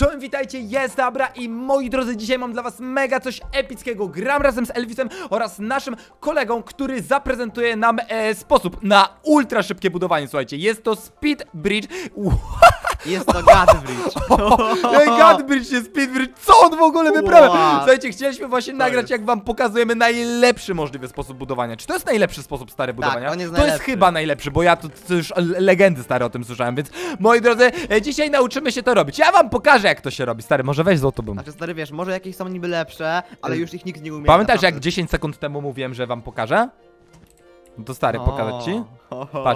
Czołem, witajcie, jest Abra i moi drodzy, dzisiaj mam dla was mega coś epickiego. Gram razem z Elvisem oraz naszym kolegą, który zaprezentuje nam sposób na ultra szybkie budowanie. Słuchajcie, jest to Speed Bridge. Jest to God Bridge. God Bridge, nie Speed Bridge, co on w ogóle wyprawia? Wow. Słuchajcie, chcieliśmy właśnie nagrać, jak wam pokazujemy najlepszy możliwy sposób budowania. Czy to jest najlepszy sposób, stary, budowania? on jest to jest najlepszy. chyba najlepszy, bo ja to już legendy, stary, o tym słyszałem, więc moi drodzy, dzisiaj nauczymy się to robić. Ja wam pokażę, jak to się robi, stary, może weź złotobym. Znaczy stary, wiesz, może jakieś są niby lepsze, ale już ich nikt nie umie. Pamiętasz, jak naprawdę. 10 sekund temu mówiłem, że wam pokażę? No to stary, pokazać ci? Patrz.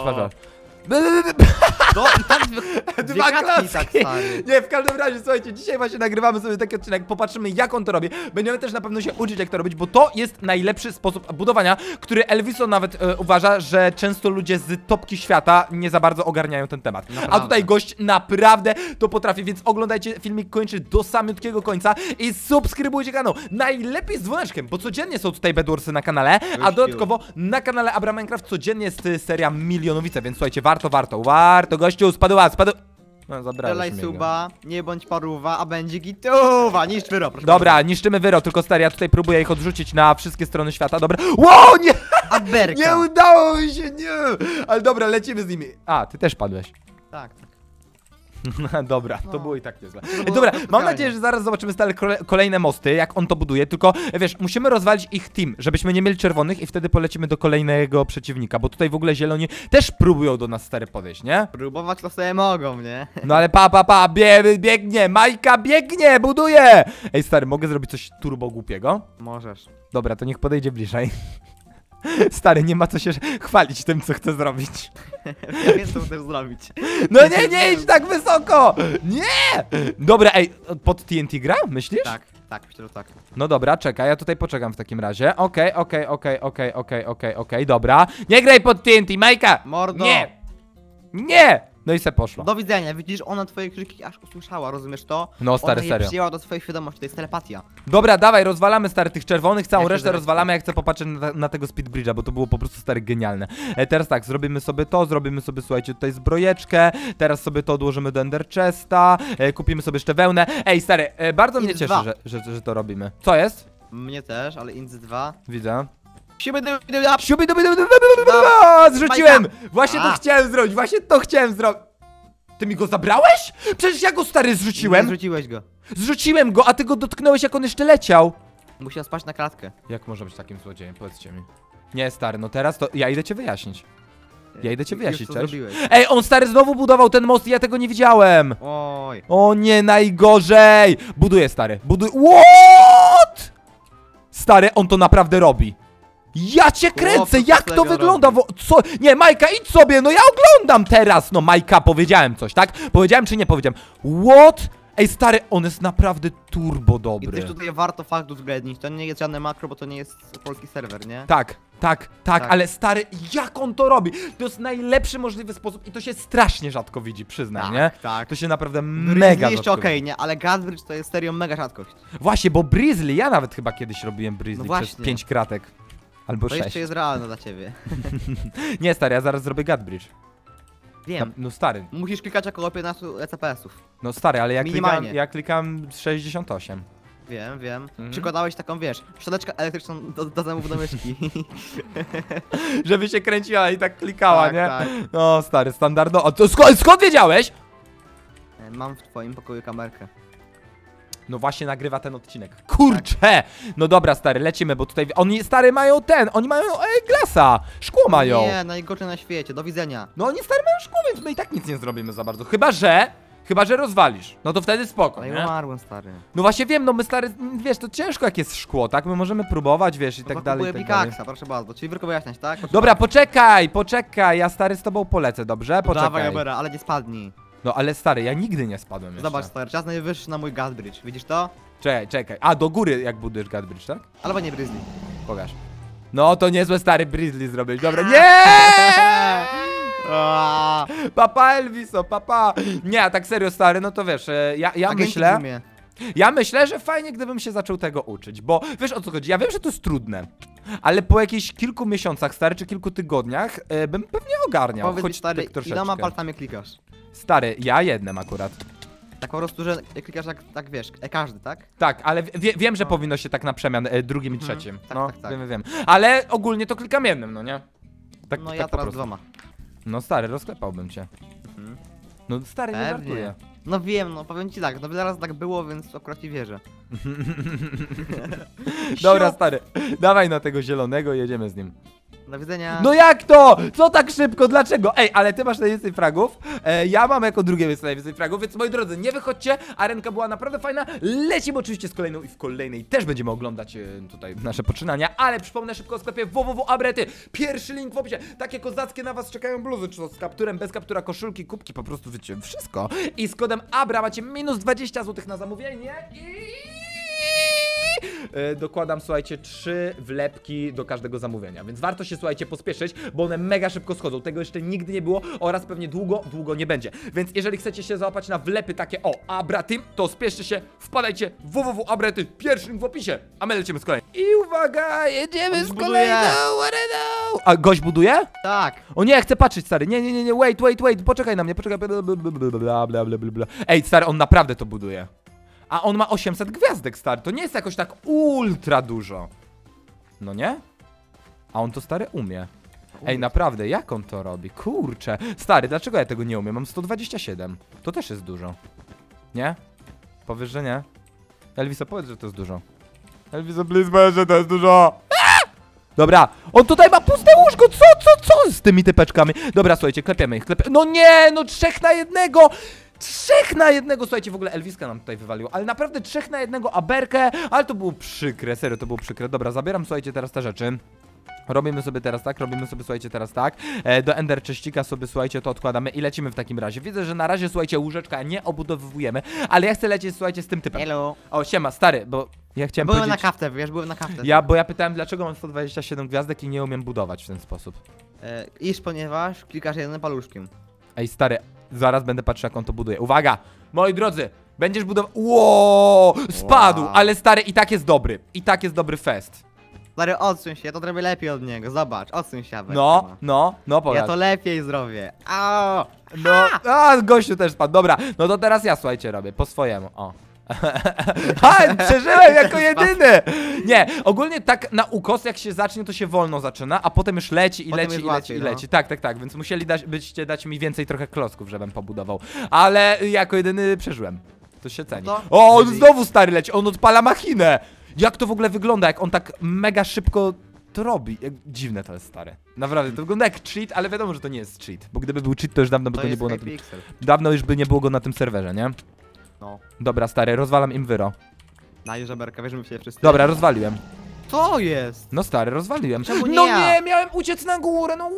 No i tak dwie Dwa kratki, klocki. tak stary. Nie, w każdym razie, słuchajcie, dzisiaj właśnie nagrywamy sobie taki odcinek, popatrzymy, jak on to robi. Będziemy też na pewno się uczyć, jak to robić, bo to jest najlepszy sposób budowania, który Elviso nawet uważa, że często ludzie z topki świata nie za bardzo ogarniają ten temat. Naprawdę. A tutaj gość naprawdę to potrafi, więc oglądajcie filmik kończy do samiutkiego końca i subskrybujcie kanał. Najlepiej z dzwoneczkiem, bo codziennie są tutaj Bedwarsy na kanale, a Gościu. dodatkowo na kanale Abra Minecraft codziennie jest seria Milionowice, więc słuchajcie, warto, gościu, spadł. No, zabrałeś Strzelaj mi go. suba, nie bądź paruwa, a będzie gituwa. Niszcz wyro, proszę Dobra, niszczymy wyro, tylko stary, ja tutaj próbuję ich odrzucić na wszystkie strony świata, dobra. Wow, nie! bardzo. Aberka. Nie udało mi się, nie! Ale dobra, lecimy z nimi. A, ty też padłeś. Tak. Dobra, to No. było i tak niezłe. było Dobra, spotkanie. mam nadzieję, że zaraz zobaczymy stale kolejne mosty, jak on to buduje, tylko wiesz, musimy rozwalić ich team, żebyśmy nie mieli czerwonych i wtedy polecimy do kolejnego przeciwnika, bo tutaj w ogóle zieloni też próbują do nas stary podejść, nie? Próbować to sobie mogą, nie? No ale biegnie, Majka biegnie, buduje! Ej stary, mogę zrobić coś turbo głupiego? Możesz. Dobra, to niech podejdzie bliżej. Stary, nie ma co się chwalić tym, co chcę zrobić. Ja wiem, co chcesz zrobić. No nie idź tak wysoko! Nie! Dobra, ej, pod TNT gra, myślisz? Tak, myślę, że tak. No dobra, czekaj, ja tutaj poczekam w takim razie. Okej, dobra. Nie graj pod TNT, Majka! Mordo. Nie! No i se poszło. Do widzenia, widzisz, ona twoje krzyki aż usłyszała, rozumiesz to? No stary, Ona je serio. przyjęła do swojej świadomości, to jest telepatia. Dobra, dawaj, rozwalamy stary tych czerwonych, całą Ja się resztę zaraz rozwalamy, jak chcę popatrzeć na tego Speed Bridge'a, bo to było po prostu stary genialne. Teraz tak, zrobimy sobie to, słuchajcie, tutaj zbrojeczkę, teraz sobie to odłożymy do Ender Chesta, kupimy sobie jeszcze wełnę. Ej, stary, bardzo mnie Inc. cieszy, 2. że to robimy. Co jest? Mnie też, ale Inc 2. Widzę. Siuby, Zrzuciłem! Majka. Właśnie to A. chciałem zrobić, Ty mi go zabrałeś? Przecież ja go stary Nie zrzuciłem! zrzuciłeś go. Zrzuciłem go, a ty go dotknąłeś, jak on jeszcze leciał. Musiał spaść na klatkę. Jak można być takim złodziejem? Powiedzcie mi. Nie, stary, no teraz to ja idę cię wyjaśnić. Ja idę cię wyjaśnić, Już to cześć. zrobiłeś. Ej, on stary znowu budował ten most i ja tego nie widziałem. Oj. O nie, najgorzej. Buduję, stary, What? Stary, on to naprawdę robi. Ja cię kręcę, Chłopcy, jak co to tego wygląda? robi? Co? Nie, Majka, idź sobie, no ja oglądam teraz. No, Majka, powiedziałem coś, tak? Powiedziałem czy nie powiedziałem? What? Ej, stary, on jest naprawdę turbo I dobry. też tutaj warto fakt uwzględnić. To nie jest żadne makro, bo to nie jest polski serwer, nie? Tak, ale stary, jak on to robi? To jest najlepszy możliwy sposób i to się strasznie rzadko widzi, przyznaj, nie? Tak. To się naprawdę Mega mega jeszcze rzadko okej, widzi. nie? Ale Godbridge to jest serio mega rzadkość. Właśnie, bo Brizzly, ja nawet chyba kiedyś robiłem Brizzly No przez właśnie. 5 kratek. Albo To 6. jeszcze jest realne dla ciebie. Nie, stary, ja zaraz zrobię Godbridge. Wiem. No stary, Musisz klikać około 15 CPS-ów. no stary, ale Minimalnie. ja klikam 68. Wiem. Mhm. Przykładałeś taką, wiesz, szczoteczkę elektryczną do zębów do myszki. Żeby się kręciła i tak klikała, Tak, nie? tak. No stary, standardowo. A to skąd wiedziałeś? Mam w twoim pokoju kamerkę. No właśnie nagrywa ten odcinek. Kurczę! No dobra, stary, lecimy, bo tutaj oni stary mają oni mają glasa, szkło mają. Nie, najgorsze na świecie, do widzenia. No oni stary mają szkło, więc my i tak nic nie zrobimy za bardzo. Chyba że rozwalisz. No to wtedy spoko, No i nie? umarłem, stary. No właśnie wiem, no my stary, wiesz, to ciężko jak jest szkło, tak? My możemy próbować, wiesz, i No tak to dalej, kupuję i tak dalej. Pickaxa, proszę bardzo. Czyli tylko wyjaśniać, tak? Proszę Dobra, bardzo. poczekaj, ja stary z tobą polecę, dobrze? Dawaj, Poczekaj. Jabera, ale nie spadnij. No ale stary, ja nigdy nie spadłem jeszcze. Zobacz, stary, czas najwyższy na mój Godbridge. Widzisz to? Czekaj. A, do góry jak budujesz Godbridge, tak? Albo nie Grizzly. Pokaż. No to niezłe stary Brizzly zrobić, dobra. Nie! Papa Elviso, papa. Nie, a tak serio stary, no to wiesz, ja myślę, że fajnie gdybym się zaczął tego uczyć, bo wiesz o co chodzi, ja wiem, że to jest trudne, ale po jakichś kilku miesiącach, stary, czy kilku tygodniach bym pewnie ogarniał, Powiedz mi, choć stary, tak troszeczkę. iloma palcami klikasz? Stary, ja jednym akurat. Tak po prostu, że klikasz tak wiesz, każdy, tak? Tak, ale wiem, że powinno się tak na przemian drugim i trzecim. Tak, no, tak. wiem. Ale ogólnie to klikam jednym, no nie? Tak, No tak ja po teraz prostu. 2. No stary, rozklepałbym cię. No stary, nie Pewnie. żartuję. No wiem, no powiem ci tak, no zaraz tak było, więc akurat ci wierzę. Dobra stary, dawaj na tego zielonego i jedziemy z nim. Do widzenia. No jak to? Co tak szybko? Dlaczego? Ej, ale ty masz najwięcej fragów, ja mam jako drugie najwięcej fragów, więc moi drodzy, nie wychodźcie, arenka była naprawdę fajna, lecimy oczywiście z kolejną i w kolejnej też będziemy oglądać tutaj nasze poczynania, ale przypomnę szybko o sklepie www.abrety, pierwszy link w opisie, takie kozackie na was czekają bluzy, czy to z kapturem, bez kaptura, koszulki, kubki, po prostu wiecie, wszystko i z kodem ABRA macie minus 20 zł na zamówienie i... dokładam, słuchajcie, 3 wlepki do każdego zamówienia, więc warto się, słuchajcie, pospieszyć, bo one mega szybko schodzą, tego jeszcze nigdy nie było oraz pewnie długo nie będzie, więc jeżeli chcecie się załapać na wlepy takie o Abra Team, to spieszcie się, wpadajcie www.abrety, pierwszy link w opisie, a my lecimy z kolejnym. I uwaga, jedziemy z kolejną areną. A gość buduje? Tak. O nie, chcę patrzeć, stary, nie, wait, poczekaj na mnie, poczekaj, bla. Ej, stary, on naprawdę to buduje. A on ma 800 gwiazdek, stary, to nie jest jakoś tak ultra dużo. No nie? A on to, stary, umie. Ej, naprawdę, jak on to robi? Kurczę. Stary, dlaczego ja tego nie umiem? Mam 127. To też jest dużo. Nie? Powiesz, że nie? Elviso, powiedz, że to jest dużo. Elviso, please, powiedz, że to jest dużo. Dobra, on tutaj ma puste łóżko, co z tymi typeczkami? Dobra, słuchajcie, klepiemy ich, no nie, no 3 na 1! 3 na 1, słuchajcie, w ogóle Elviska nam tutaj wywaliło, ale naprawdę 3 na 1 aberkę, ale to było przykre, serio, to było przykre. Dobra, zabieram, słuchajcie, teraz te rzeczy. Robimy sobie teraz tak, słuchajcie, teraz tak. Do Ender Cześcika sobie, słuchajcie, to odkładamy i lecimy w takim razie. Widzę, że na razie, słuchajcie, łóżeczka nie obudowujemy, ale ja chcę lecieć, słuchajcie, z tym typem. Hello. O, siema, stary, bo ja chciałem Byłem powiedzieć... na kaftę, wiesz, byłem na kaftę. Bo ja pytałem, dlaczego mam 127 gwiazdek i nie umiem budować w ten sposób. Iż ponieważ klikasz jednym paluszkiem. Ej, stary, zaraz będę patrzył, jak on to buduje. Uwaga, moi drodzy, będziesz budował... Wow, spadł, Wow. ale stary, i tak jest dobry. I tak jest dobry fest. Stary, odsuń się, ja to zrobię lepiej od niego, zobacz, odsuń się. No, powiedz. Ja to lepiej zrobię. Au! No, a gościu też spadł, dobra. No to teraz ja, słuchajcie, robię, po swojemu, o. Ha, przeżyłem jako jedyny! Nie, ogólnie tak na ukos, jak się zacznie, to się wolno zaczyna, a potem już leci i Potem leci jest i leci łatwiej, i no. leci. Tak, więc byście dać mi więcej trochę klocków, żebym pobudował. Ale jako jedyny przeżyłem. To się ceni. No, O, on really? znowu stary leci, on odpala machinę! Jak to w ogóle wygląda, jak on tak mega szybko to robi? Dziwne to jest, stare. Naprawdę, to wygląda jak cheat, ale wiadomo, że to nie jest cheat. Bo gdyby był cheat, to już dawno by To go nie jest było na tym. Hypixel. Dawno już by nie było go na tym serwerze, nie? No. Dobra, stary, rozwalam im wyro. Daj żeberka, wierzymy w ciebie wszyscy. Dobra, rozwaliłem. Co jest? No stary, rozwaliłem. Czemu nie No ja? nie, miałem uciec na górę, no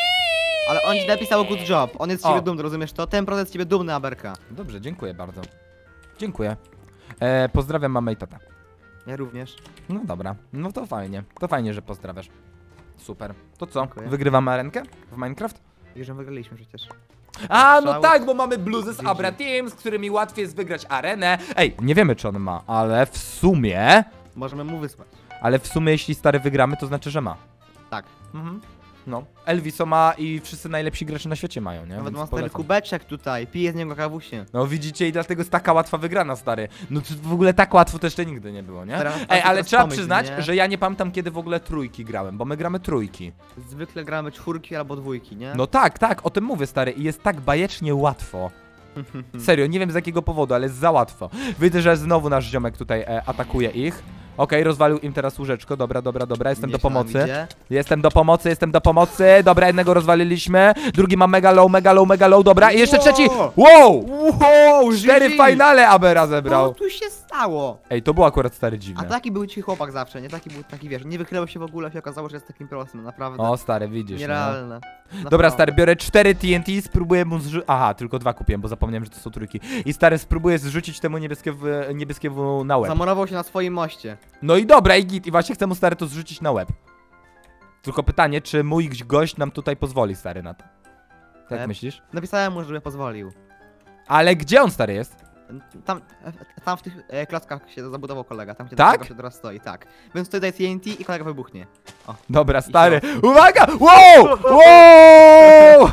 Ale on ci napisał good job, on jest z O. ciebie dumny, rozumiesz to? Ten procent z ciebie dumny, Aberka. Dobrze, dziękuję bardzo. Dziękuję. Pozdrawiam mamę i tatę. Ja również. No dobra, no to fajnie. To fajnie, że pozdrawiasz. Super. To co? Dziękuję. Wygrywamy arenkę w Minecraft? I że wygraliśmy przecież. A, no Strzał. tak, bo mamy bluzy z GG. Abra Team, z którymi łatwiej jest wygrać arenę. Ej, nie wiemy, czy on ma, ale w sumie... Możemy mu wysłać. Ale w sumie, jeśli stary wygramy, to znaczy, że ma. Tak. No. Elviso ma i wszyscy najlepsi gracze na świecie mają, nie? Nawet Więc ma stary polecam. kubeczek tutaj, pije z niego kawusie. No widzicie, i dlatego jest taka łatwa wygrana, stary. No to w ogóle tak łatwo też jeszcze nigdy nie było, nie? Teraz- Ej, ale teraz trzeba pomyśl, przyznać, nie? że ja nie pamiętam, kiedy w ogóle trójki grałem, bo my gramy trójki. Zwykle gramy 4 albo 2, nie? No tak, o tym mówię, stary, i jest tak bajecznie łatwo. Serio, nie wiem z jakiego powodu, ale jest za łatwo. Widzę, że znowu nasz ziomek tutaj atakuje ich. Okej, rozwalił im teraz łóżeczko, dobra, jestem do Gdzieś tam pomocy. idzie. Jestem do pomocy, dobra, jednego rozwaliliśmy. Drugi ma mega low, dobra, i jeszcze Wow. trzeci. Wow! Wow, 4 finale Abera zebrał. Co tu się stało? Ej, to było akurat stary A dziwne. taki był ci chłopak zawsze, nie? Taki był, taki wiesz, nie wykrywał się w ogóle, się okazało, że jest takim prostym, naprawdę. O, stary, widzisz, no. Nierealne. Dobra, Naprawdę. stary, biorę 4 TNT, spróbuję mu zrzucić... Aha, tylko 2 kupiłem, bo zapomniałem, że to są trójki. I stary, spróbuję zrzucić temu niebieskiemu na łeb. Zamorował się na swoim moście. No i dobra, i git, i właśnie chcę mu, stary, to zrzucić na łeb. Tylko pytanie, czy mój gość nam tutaj pozwoli, stary, na to? Jak myślisz? Napisałem mu, żeby pozwolił. Ale gdzie on, stary, jest? Tam w tych klockach się zabudował kolega, tam gdzie Tak? kolega się teraz stoi, tak. Więc tutaj TNT i kolega wybuchnie. Dobra, stary, uwaga! Wow! Wow! Wow!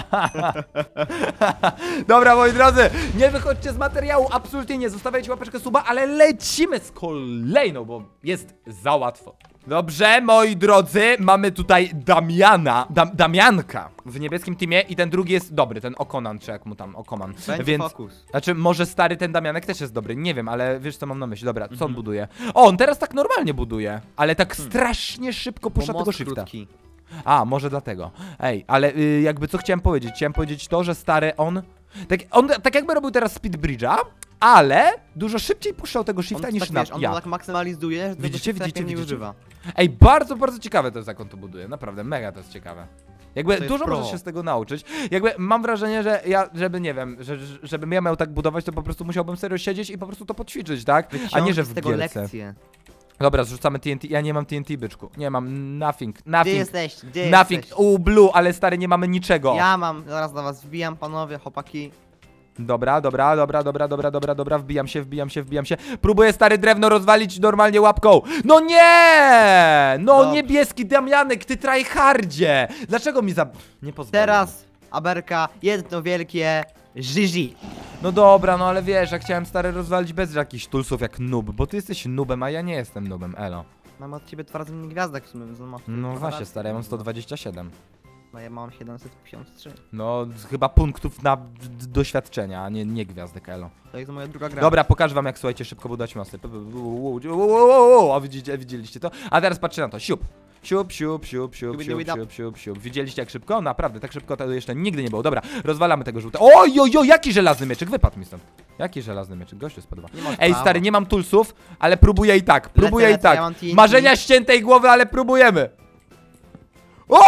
Dobra, moi drodzy, nie wychodźcie z materiału, absolutnie nie, zostawiajcie łapeczkę suba, ale lecimy z kolejną, bo jest za łatwo. Dobrze, moi drodzy, mamy tutaj Damiana, Damianka w niebieskim teamie i ten drugi jest dobry, ten Okonan, czy jak mu tam, Okoman. Więc fokus. Znaczy, może stary ten Damianek też jest dobry, nie wiem, ale wiesz co mam na myśli. Dobra, co on buduje? O, on teraz tak normalnie buduje, ale tak strasznie szybko puszcza tego shifta. Krótki. A, może dlatego. Ej, ale jakby co chciałem powiedzieć? Chciałem powiedzieć to, że stary on tak jakby robił teraz speed bridge'a, ale dużo szybciej puszczał tego shifta niż tak, on tak maksymalizuje, że widzicie? używa. Ej, bardzo, bardzo ciekawe to jest, jak on to buduje. Naprawdę, mega to jest ciekawe. Jakby dużo może się z tego nauczyć. Jakby mam wrażenie, że ja, żeby nie wiem, żebym ja miał tak budować, to po prostu musiałbym serio siedzieć i po prostu to poćwiczyć, tak? A nie, że w gierce. Dobra, zrzucamy TNT. Ja nie mam TNT, byczku. Nie mam nothing. Gdzie jesteś? Nothing. Blue, ale stary, nie mamy niczego. Ja mam, zaraz do was wbijam, panowie, chłopaki. Dobra, wbijam się. Próbuję stary drewno rozwalić normalnie łapką. No nie! No dobrze. Niebieski Damianek, ty tryhardzie! Dlaczego mi nie pozwolił? Teraz, Aberka, jedno wielkie Żyzi. No dobra, no ale wiesz, ja chciałem stary rozwalić bez jakichś tulsów jak noob, bo ty jesteś noobem, a ja nie jestem noobem, elo. Mam od ciebie 2 razy mniej gwiazdek w sumie, no właśnie stary, ja mam 127. No ja mam 753. No chyba punktów na doświadczenia, a nie gwiazdek, elo. To jest moja druga gra. Dobra, pokażę wam jak, słuchajcie, szybko budować mosty. O, widzieliście to? A teraz patrzcie na to, siup. Siup. Widzieliście jak szybko? Naprawdę, tak szybko to jeszcze nigdy nie było. Dobra, rozwalamy tego żółte. Oj, jaki żelazny mieczyk, wypadł mi stąd. Jaki żelazny mieczyk, gościu spadł. Ej, stary, nie mam tulsów, ale próbuję i tak, Ja Marzenia ściętej głowy, ale próbujemy. O!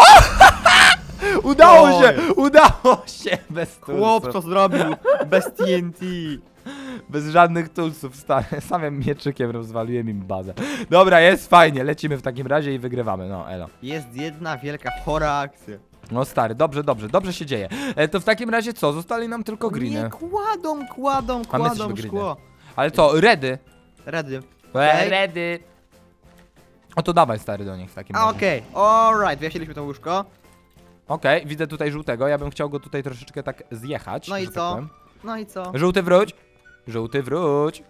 Udało się bez tulsów. Chłop to zrobił bez TNT. Bez żadnych tulsów, stary. Samym mieczykiem rozwaliłem im bazę. Dobra, jest fajnie, lecimy w takim razie i wygrywamy, no elo. Jest jedna wielka, chora akcja. No stary, dobrze się dzieje. To w takim razie co? Zostali nam tylko greeny. Nie, kładą szkło. Ale co, redy? Redy. Redy. O to dawaj stary do nich w takim razie. Okej, alright, wyjaśniliśmy to łóżko. Okej, widzę tutaj żółtego, ja bym chciał go tutaj troszeczkę tak zjechać. No i co? Tak no i co? Żółty wróć. Żółty wróć.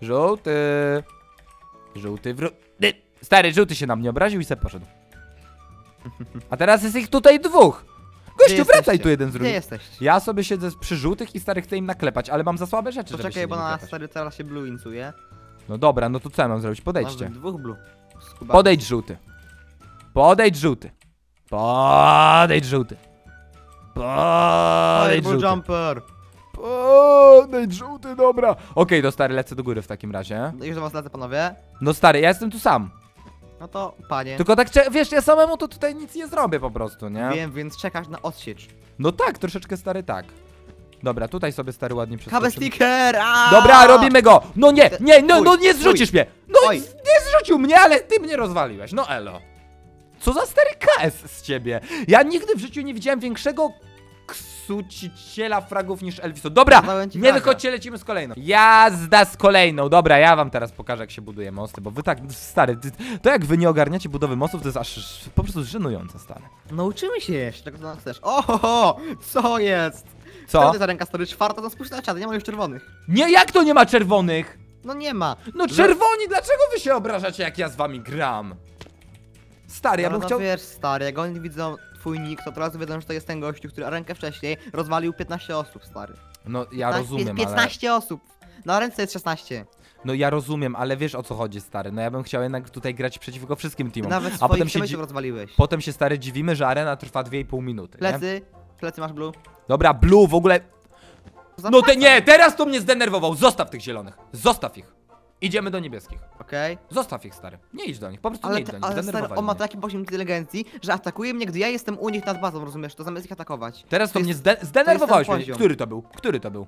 Żółty wróć. Stary, żółty się na mnie obraził i se poszedł. A teraz jest ich tutaj dwóch. Gościu, wracaj tu jeden z drugim. Gdzie jesteś? Ja sobie siedzę przy żółtych i stary chcę im naklepać, ale mam za słabe rzeczy, żeby poczekaj, bo na stary teraz się blue incuje. No dobra, no to co ja mam zrobić? Podejdźcie. Mam dwóch blue. Podejdź żółty. Podejdź żółty. Podejdź żółty. Podejdź żółty. Jumper. Podejdź żółty, dobra. Okej, to stary, lecę do góry w takim razie. Już do was lecę, panowie. No stary, ja jestem tu sam. No to, panie. Tylko tak, wiesz, ja samemu to tutaj nic nie zrobię po prostu, nie? Wiem, więc czekasz na odsiecz. No tak, troszeczkę stary tak. Dobra, tutaj sobie stary ładnie przeskoczymy. Kabel sticker! Dobra, robimy go! No nie, nie zrzucisz mnie! No nie zrzucił mnie, ale ty mnie rozwaliłeś, no elo. Co za stary KS z ciebie? Ja nigdy w życiu nie widziałem większego ksuciciela fragów niż Elviso. Dobra, nie wychodźcie, lecimy z kolejną. Jazda z kolejną. Dobra, ja wam teraz pokażę, jak się buduje mosty, bo wy tak, stary, to jak wy nie ogarniacie budowy mostów, to jest aż po prostu żenujące, stary. Nauczymy się jeszcze, tego co chcesz. Oho, co jest? Co? Ta ręka stary, czwarta, to spójrz na czat, nie ma już czerwonych. Nie, jak to nie ma czerwonych? No nie ma. No czerwoni, dlaczego wy się obrażacie, jak ja z wami gram? Stary, ja bym chciał... wiesz, stary, jak oni widzą twój nick, to teraz wiedzą, że to jest ten gościu, który rękę wcześniej rozwalił 15 osób, stary. No ja rozumiem, 15 osób. Na ręce jest 16. No ja rozumiem, ale wiesz o co chodzi, stary. No ja bym chciał jednak tutaj grać przeciwko wszystkim teamom. Nawet a potem się rozwaliłeś. Potem się, stary, dziwimy, że arena trwa 2,5 minuty. Plecy masz blue. Dobra, blue w ogóle... No nie, teraz to mnie zdenerwował. Zostaw tych zielonych. Zostaw ich. Idziemy do niebieskich. Okej. Zostaw ich, stary. Nie idź do nich, po prostu nie idź do nich. Ale stary, on ma taki poziom inteligencji, że atakuje mnie, gdy ja jestem u nich nad bazą, rozumiesz? To zamiast ich atakować. Teraz to mnie zdenerwowałeś. Który to był? Który to był?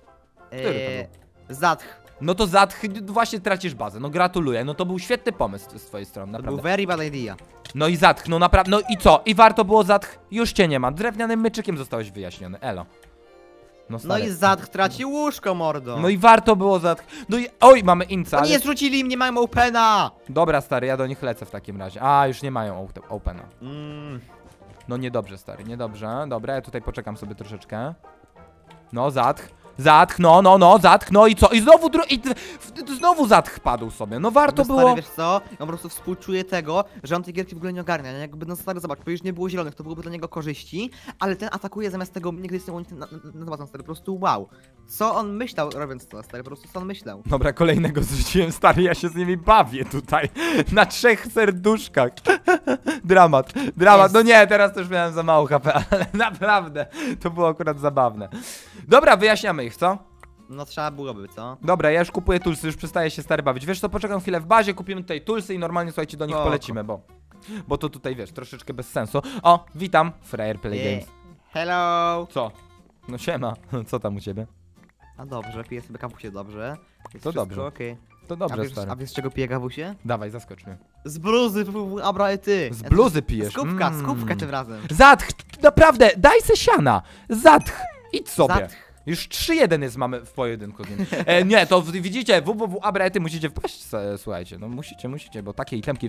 Zatch. No to Zatch, właśnie tracisz bazę. No gratuluję. No to był świetny pomysł z twojej strony, naprawdę. To był very bad idea. No i Zatch, no naprawdę. No i co? I warto było Zatch? Już cię nie ma. Drewnianym myczykiem zostałeś wyjaśniony. Elo. No i Zatch traci łóżko, mordo. No i warto było Zatch. No i oj, mamy inca. No nie zrzucili mnie, mają opena. Dobra, stary, ja do nich lecę w takim razie. A, już nie mają opena. No niedobrze, stary, niedobrze. Dobra, ja tutaj poczekam sobie troszeczkę. No, zatch. Zatch, no, zatch, no i co? I znowu znowu zatch padł sobie. No warto było. Stary, wiesz co? Ja po prostu współczuję tego, że on tej gierki w ogóle nie ogarnia. Nie? Jakby, no stary, zobacz, bo już nie było zielonych, to byłoby dla niego korzyści, ale ten atakuje zamiast tego, nigdy jest na bazę, stary, po prostu wow. Co on myślał robiąc to, stary, po prostu co on myślał? Dobra, kolejnego zrzuciłem, stary, ja się z nimi bawię tutaj. Na 3 serduszkach. Dramat. No nie, teraz też miałem za mało HP, ale naprawdę, to było akurat zabawne. Dobra, wyjaśniamy ich, co? No trzeba byłoby, co? Dobra, ja już kupuję tulsy, już przestaję się stary bawić. Wiesz co, poczekam chwilę w bazie, kupimy tutaj tulsy i normalnie, słuchajcie, do nich polecimy, bo to tutaj, wiesz, troszeczkę bez sensu. O, witam, Frajer Play Games. Hello! Co? No siema, co tam u ciebie? A dobrze, piję sobie kawusie, dobrze. Jest To dobrze. Okay. To dobrze, stary. A wiesz z czego piję kawusie? Dawaj, zaskocz mnie. Z bluzy, abra i ty. Z bluzy pijesz? Z kubka tym razem. Zatch, naprawdę, daj se siana. Zatch, idź sobie. Zatch. Już 3-1 jest, mamy w pojedynku z nim. Nie, to widzicie, www.abraety musicie wpaść, słuchajcie, no musicie, bo takie itemki...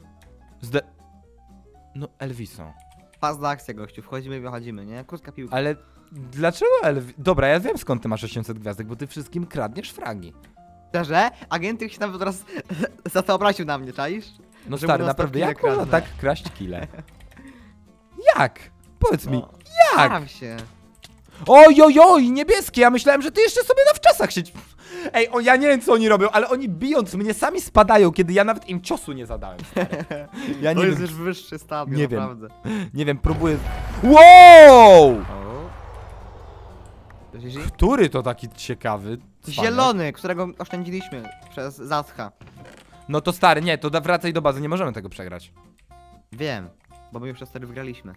No, Elviso. Fazna akcja, gościu, wchodzimy i wychodzimy, nie? Krótka piłka. Ale dlaczego Dobra, ja wiem skąd ty masz 800 gwiazdek, bo ty wszystkim kradniesz fragi. Szczerze? Agent się nawet teraz za to obraził na mnie, czaisz? No Że stary, mu naprawdę, następnie jak można kradnę. tak kraść kile? Jak? Powiedz mi, No, jak? staram się. Oj, niebieskie, ja myślałem, że ty jeszcze sobie na wczasach się... Ej, ja nie wiem co oni robią, ale oni bijąc mnie sami spadają, kiedy ja nawet im ciosu nie zadałem, stary. Ja To nie jest wiem, już wyższy stadion, nie wiem. naprawdę. nie wiem, próbuję... Wow! GG? Który to taki ciekawy? cwaniak? Zielony, którego oszczędziliśmy przez Zatcha. No to stary, nie, to wracaj do bazy, nie możemy tego przegrać. Wiem, bo my już to wtedy wygraliśmy.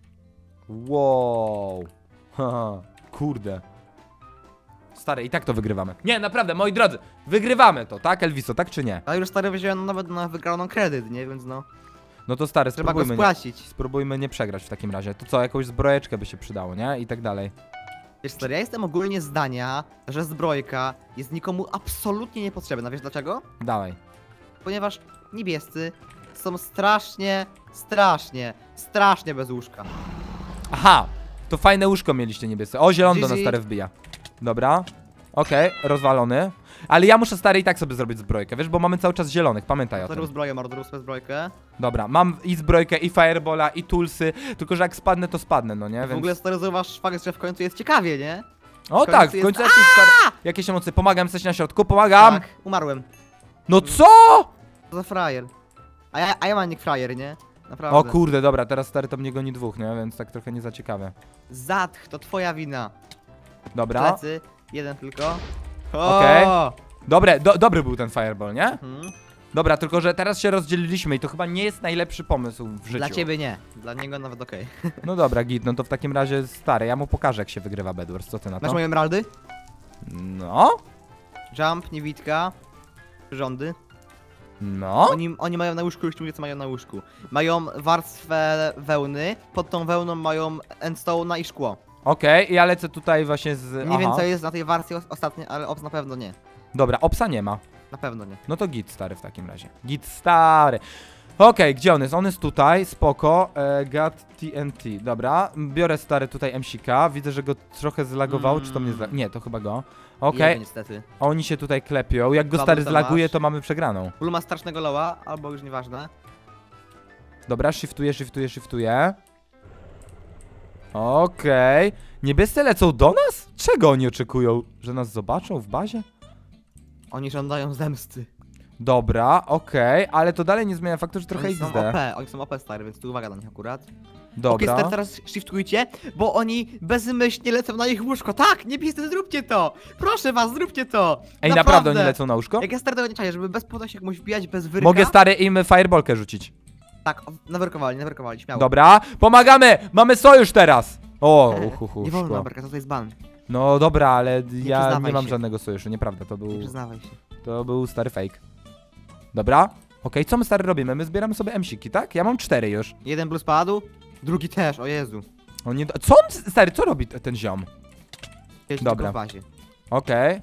Wow. Haha, kurde. Stary, i tak to wygrywamy. Nie, naprawdę, moi drodzy, wygrywamy to, tak, Elviso, tak czy nie? Ale już stary wziąłem nawet na wygraną kredyt, nie? Więc no, No to stary, trzeba go spróbujmy spłacić. spróbujmy nie przegrać w takim razie. To co, jakąś zbrojeczkę by się przydało, nie? I tak dalej. Wiesz stary, ja jestem ogólnie zdania, że zbrojka jest nikomu absolutnie niepotrzebna. Wiesz dlaczego? Dawaj. Ponieważ niebiescy są strasznie bez łóżka. Aha, to fajne łóżko mieliście niebieskie. O, zielony do nas GG. stary wbija. Dobra. Okej, rozwalony. Ale ja muszę stary i tak sobie zrobić zbrojkę, wiesz, bo mamy cały czas zielonych, pamiętaj o Stary tym. zbroję, mordo, sobie zbrojkę. Dobra, mam i zbrojkę, i firebola, i tulsy, tylko że jak spadnę, to spadnę, no nie? W ogóle stary zauważ fakt, że w końcu jest ciekawie, nie? O w tak, końcu w końcu jest- jakieś emocje. Pomagam, jesteś na środku, pomagam! Tak, umarłem. No co?! Co za frajer. A ja mam nick frajer, nie? Naprawdę. O kurde, dobra, teraz stary to mnie goni dwóch, nie? Więc tak trochę nie za ciekawe. Zatch, to twoja wina. Dobra. Plecy, jeden tylko. Okej. O! Dobry był ten fireball, nie? Mhm. Dobra, tylko że teraz się rozdzieliliśmy i to chyba nie jest najlepszy pomysł w życiu. Dla ciebie nie, dla niego nawet okej. No dobra, git, no to w takim razie stary, ja mu pokażę jak się wygrywa Bedwars, co ty na Masz to? moje emeraldy? No, Jump, niewidka, rządy. no. Oni mają na łóżku, już mówię co mają na łóżku. Mają warstwę wełny, pod tą wełną mają endstone'a i szkło. Okej, ja lecę tutaj właśnie z... Nie wiem co jest na tej warstwie ostatniej, ale ops na pewno nie. Dobra, obsa nie ma. Na pewno nie. No to git stary w takim razie. Git stary. Okej, gdzie on jest? On jest tutaj, spoko. Got TNT. Dobra, biorę stary tutaj MC-ka. Widzę, że go trochę zlagowało, czy to mnie Nie, to chyba go. Okej, Jeby, niestety. oni się tutaj klepią. Jak go Słaby stary to zlaguje, masz. to mamy przegraną. Blue ma strasznego loła, albo już nieważne. Dobra, shiftuję. Okej. Niebiescy lecą do nas? Czego oni oczekują? Że nas zobaczą w bazie? Oni żądają zemsty. Dobra, okej, ale to dalej nie zmienia faktu, że trochę Oni są XD. OP, oni są OP stary, więc tu uwaga na nich akurat. Dobra. Okej, teraz shiftujcie, bo oni bezmyślnie lecą na ich łóżko. Tak, niebiescy, zróbcie to! Proszę was, zróbcie to! Ej, naprawdę oni lecą na łóżko? Jak ja stary tego nie czaję, żeby bez powodu się komuś wbijać, bez wyryka. Mogę stary im fireballkę rzucić. Tak, nawyrkowali, śmiało. Dobra, pomagamy! Mamy sojusz teraz! O, Nie wolno szkło. nawyrkać, to jest ban. No dobra, ale ja nie przyznawaj mam się. żadnego sojuszu, nieprawda, to Nie był, przyznawaj się. to był stary fake. Dobra, okej, co my stary robimy? My zbieramy sobie MC-ki, tak? Ja mam 4 już. Jeden blue spadł, drugi też, o Jezu. On nie... Co on, stary, co robi ten ziom? Siedzi Dobra. tylko w bazie. Okej.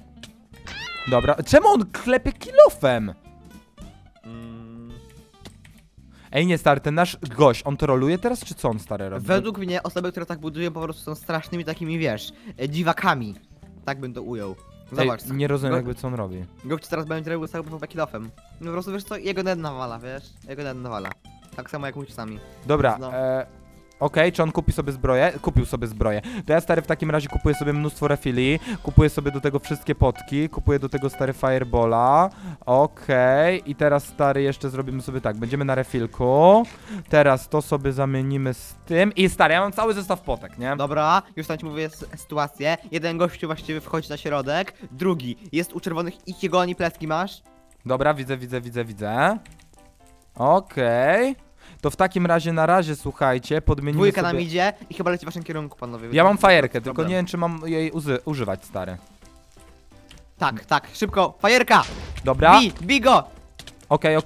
Dobra, czemu on klepie kilofem? Ej, nie, stary, ten nasz gość, on troluje teraz, czy co on, stary, robi? Według mnie osoby, które tak budują, po prostu są strasznymi takimi, wiesz, dziwakami. Tak bym to ujął. Zobacz. Ej, nie rozumiem Go- jakby, co on robi. Gość teraz będzie robił cały PvP killofem. No po prostu, wiesz co, jego dead nawala, wiesz? Jego dead nawala. Tak samo jak sami. Dobra, No. okej, czy on kupi sobie zbroję? Kupił sobie zbroję. To ja, stary, w takim razie kupuję sobie mnóstwo refili, kupuję sobie do tego wszystkie potki, kupuję do tego, stary, firebola. Okej, i teraz, stary, jeszcze zrobimy sobie tak, będziemy na refilku. Teraz to sobie zamienimy z tym i, stary, ja mam cały zestaw potek, nie? Dobra, już tam ci mówię sytuację. Jeden gościu właściwie wchodzi na środek, drugi jest u czerwonych i cię goni, plecki masz. Dobra, widzę. Okej. To w takim razie, na razie, słuchajcie, podmienimy Dwójka sobie... nam idzie i chyba leci w waszym kierunku, panowie. Ja mam fajerkę, Problem. tylko nie wiem, czy mam jej używać, stary. Tak, szybko, fajerka! Dobra? Bij go! Okej.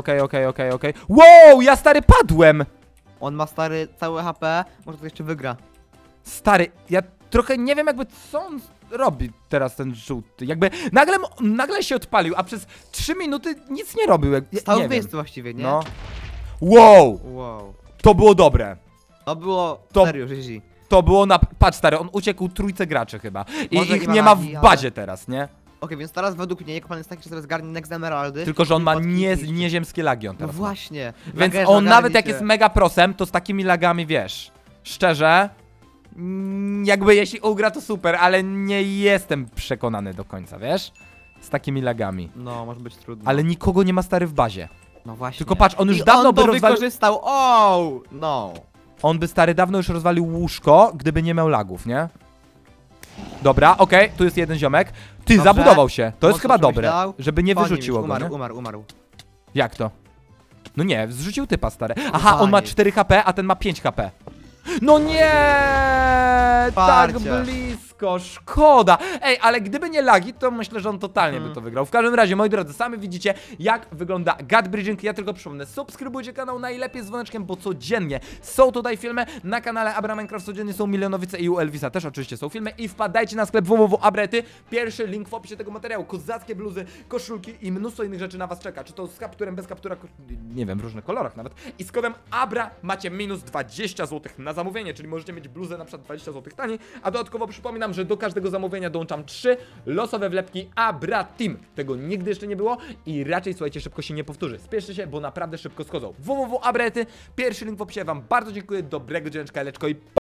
Wow, ja, stary, padłem! On ma stary całe HP, może to jeszcze wygra. Stary, ja trochę nie wiem jakby co on robi teraz, ten żółty. Jakby nagle się odpalił, a przez 3 minuty nic nie robił. Stał nie w wiem. miejscu właściwie, nie? No. Wow, Wow. to było dobre. To było To- serio, GG. To było na... Patrz, stary, on uciekł trójce graczy chyba. I Może ich nie nie ma ma lagi, w ale- bazie teraz, nie? Okej, więc teraz według mnie jego plan jest taki, że sobie zgarnie Next Emeraldy. Tylko, że on ma Potki i- nieziemskie lagi on No teraz ma. właśnie. Więc Lagerze, on nawet jak ogarnij jest się. mega prosem, to z takimi lagami, wiesz, szczerze, jakby jeśli ugra to super, ale nie jestem przekonany do końca, wiesz? Z takimi lagami. No, może być trudno. Ale nikogo nie ma, stary, w bazie. No właśnie. Tylko patrz, on już I dawno on by to rozwalił... wykorzystał. O, no. On by, stary, dawno już rozwalił łóżko, gdyby nie miał lagów, nie? Dobra, okej, tu jest jeden ziomek. Ty, Dobrze. zabudował się. To jest Mocno chyba dobre, przemyślał. żeby nie Fajnie, wyrzuciło go, nie? umarł. Jak to? No nie, zrzucił typa, stary. Aha, on ma Fajnie. 4 HP, a ten ma 5 HP. No nie! Tak Parcia. blisko, szkoda. Ej, ale gdyby nie lagi, to myślę, że on totalnie by to wygrał. W każdym razie, moi drodzy, sami widzicie, jak wygląda Gut Bridging. Ja tylko przypomnę, subskrybujcie kanał najlepiej z dzwoneczkiem, bo codziennie są tutaj filmy. Na kanale Abra Minecraft codziennie są Milionowice i u Elvisa też oczywiście są filmy. I wpadajcie na sklep www.abrety. Pierwszy link w opisie tego materiału. Kozackie bluzy, koszulki i mnóstwo innych rzeczy na was czeka. Czy to z kapturem, bez kaptura, nie wiem, w różnych kolorach nawet. I z kodem ABRA macie minus 20 zł na zamówienie, czyli możecie mieć bluzę na przykład 20 zł taniej, a dodatkowo przypominam, że do każdego zamówienia dołączam 3 losowe wlepki Abra Team. Tego nigdy jeszcze nie było i raczej, słuchajcie, szybko się nie powtórzy. Spieszcie się, bo naprawdę szybko schodzą. www.abrety, pierwszy link w opisie. Wam bardzo dziękuję, dobrego dzioneczka, leczko i